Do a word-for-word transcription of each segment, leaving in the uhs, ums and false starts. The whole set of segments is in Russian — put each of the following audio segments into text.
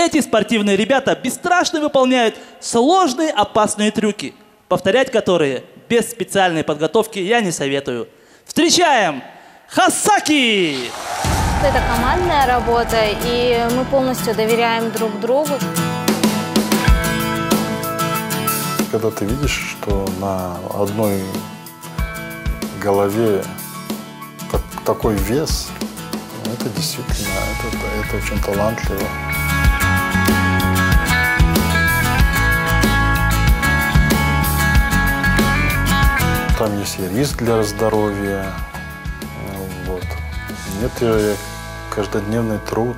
Эти спортивные ребята бесстрашно выполняют сложные опасные трюки, повторять которые без специальной подготовки я не советую. Встречаем Хасаки! Это командная работа, и мы полностью доверяем друг другу. Когда ты видишь, что на одной голове так, такой вес, это действительно, это, это очень талантливо. Там есть и риск для здоровья, вот. Это каждодневный труд.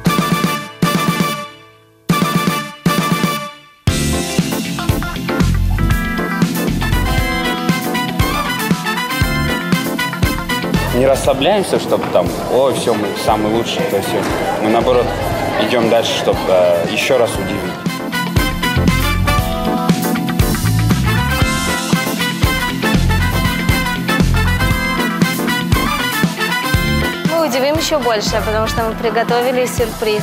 Не расслабляемся, чтобы там, ой, все, мы самые лучшие, то есть мы, наоборот, идем дальше, чтобы э, еще раз удивить. Мы удивим еще больше, потому что мы приготовили сюрприз.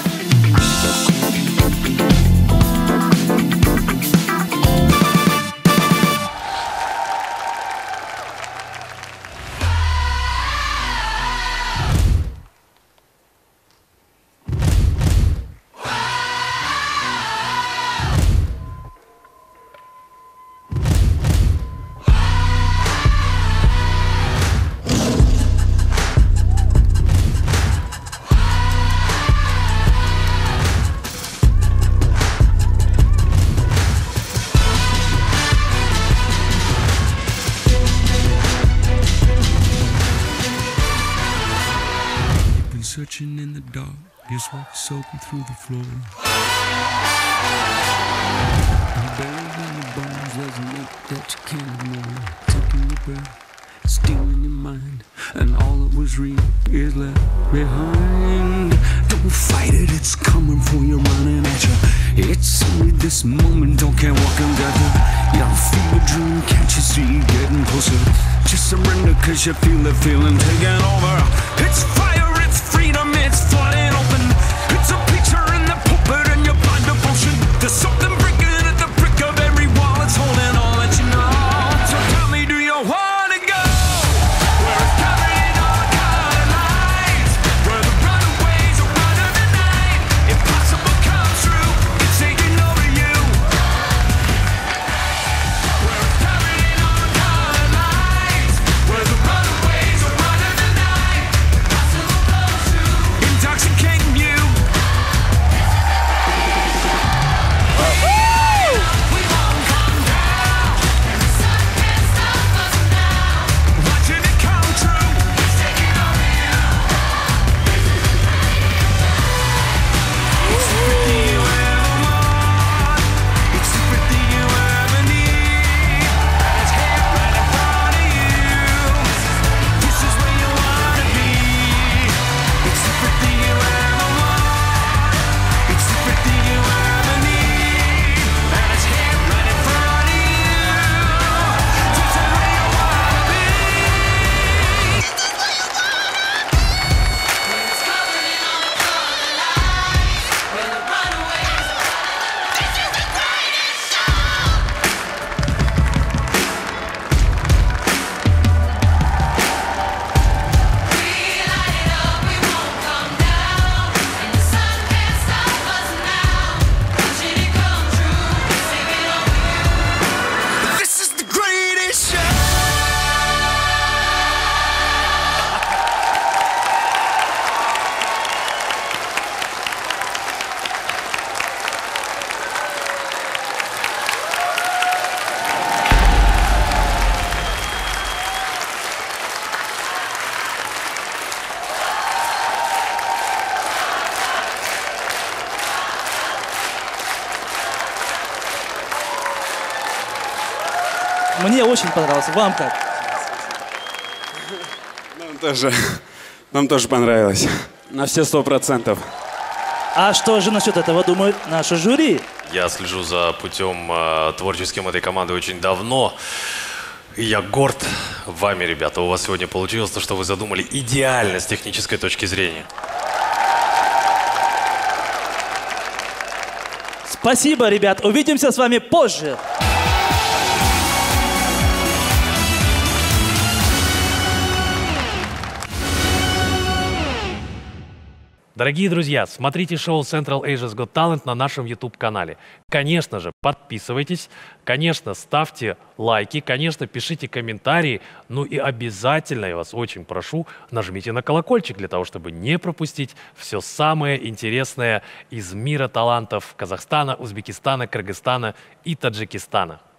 Searching in the dark, his walk soaking through the floor. Buried in the bones, there's a weight that you can't ignore. Taking your breath, stealing your mind, and all that was real is left behind. Don't fight it, it's coming for you, running at you. It's only this moment, don't care what can get you. You feel the dream, can't you see it getting closer? Just surrender, cause you feel the feeling taking over. It's fire! Freedom, it's flooding open. It's a picture in the pulpit and your blind devotion. There's something breaking at the brick of every wall. It's holding all that you know. So tell me, do you want to go where it's covered in all colored lights, where the runaways are running the night? Impossible comes true, it's taking over you. Where it's covered in all colored lights, where the runaways are running the night. Intoxicating you. We won't come down, and the sun can't stop us now. Watching it come true, it's taking over you. It's everything you ever want, it's everything you ever need, and it's here right in front of you. This is where you wanna be. It's everything you ever want, it's everything you ever need, and it's here right in front of you. This is where you wanna be. This is where you wanna be. When it's covered in all the color lights, when the runaways are running, this is the greatest show. We light it up, we won't come down, and the sun can't stop us now. Watching it come true, it's taking over you. This is the greatest show. Мне очень понравился. Вам как? Нам тоже, нам тоже понравилось. На все сто процентов. А что же насчет этого думает наше жюри? Я слежу за путем э, творческим этой команды очень давно. И я горд вами, ребята. У вас сегодня получилось то, что вы задумали идеально с технической точки зрения. Спасибо, ребят. Увидимся с вами позже. Дорогие друзья, смотрите шоу Central Asia's Got Talent на нашем YouTube-канале. Конечно же, подписывайтесь, конечно, ставьте лайки, конечно, пишите комментарии, ну и обязательно, я вас очень прошу, нажмите на колокольчик для того, чтобы не пропустить все самое интересное из мира талантов Казахстана, Узбекистана, Кыргызстана и Таджикистана.